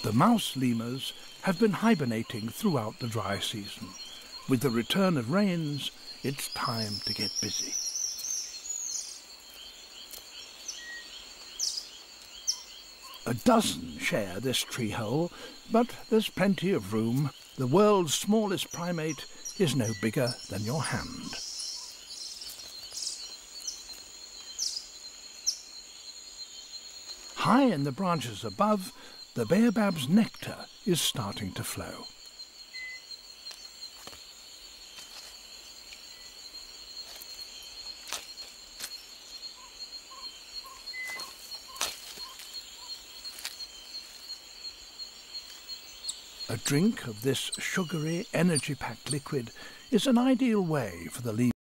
The mouse lemurs have been hibernating throughout the dry season. With the return of rains, it's time to get busy. A dozen share this tree hole, but there's plenty of room. The world's smallest primate is no bigger than your hand. High in the branches above, the baobab's nectar is starting to flow. A drink of this sugary, energy-packed liquid is an ideal way for the